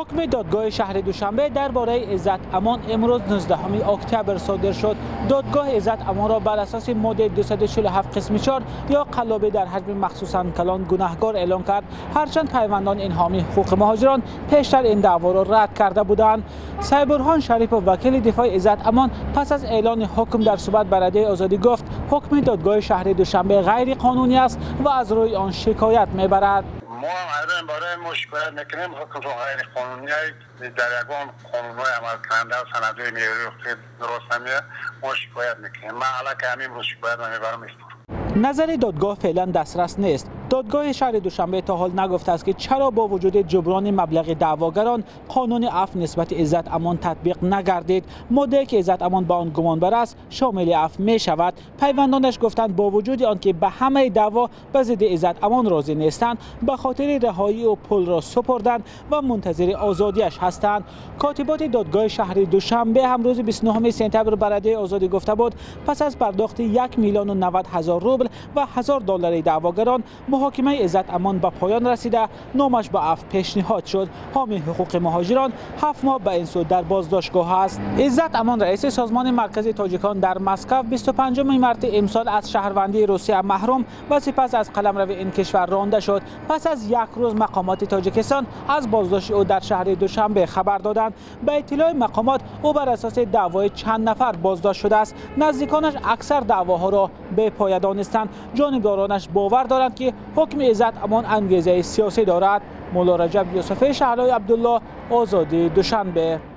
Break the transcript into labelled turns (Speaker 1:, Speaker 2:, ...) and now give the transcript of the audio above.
Speaker 1: حکم دادگاه شهر دوشنبه درباره عزت امان امروز 19 اکتبر صادر شد. دادگاه عزت امان را بر اساس ماده 247 قسم 4 یا قلابه در حجم مخصوصاً کلان گناهکار اعلام کرد، هرچند پیوندان این حامی حقوق مهاجران پیشتر این دعوا را رد کرده بودند. سعید برهان شریف وکیل دفاع عزت امان پس از اعلان حکم در صحبت با رادیو آزادی گفت حکم دادگاه شهر دوشنبه غیر قانونی است و از روی آن شکایت میبرد.
Speaker 2: ما هم برای شکایت میکنیم حکم رو غیر قانونی در یگان قانون‌های عمل کننده و سندهای معیاری درست نمیه، ما شکایت میکنیم. من علاقه همین رو شکایت میبرم.
Speaker 1: نظر دادگاه فعلا دسترس نیست. دادگاه شهر دوشنبه تا حال نگفته است که چرا با وجود جبران مبلغ دعواگران قانون عفو نسبت عزت امان تطبیق نگردید. مدعی که عزت امان با آن گمانبر است شامل عفو می شود. پیوندانش گفتند با وجود آنکه به همه دعوا به ضد عزت امان راضی نیستند، به خاطر رهایی و پول را سپردند و منتظر آزادیش هستند. کاتبات دادگاه شهر دوشنبه هم روز 29 سپتامبر به رادیو آزادی گفته بود پس از پرداخت 1,090,000 روبل و $1,000 دعواگران محاکمه عزت امان به پایان رسیده، نامش به عفو پیشنهاد شد. حامی حقوق مهاجران 7 ماه به این سو در بازداشتگاه است. عزت امان رئیس سازمان مرکزی تاجیکان در مسکو 25 مارس امسال از شهروندی روسیه محروم و سپس از قلمرو این کشور رانده شد. پس از یک روز مقامات تاجیکستان از بازداشت او در شهر دوشنبه خبر دادند. به اطلاع مقامات او بر اساس دعوای چند نفر بازداشت شده است. نزدیکانش اکثر دعواها را به پایه دانستند. جانبدارانش باور دارند که حکم عزت امان انگیزه سیاسی دارد. مولا رجب یوسفی شهلای عبدالله، آزادی دوشنبه.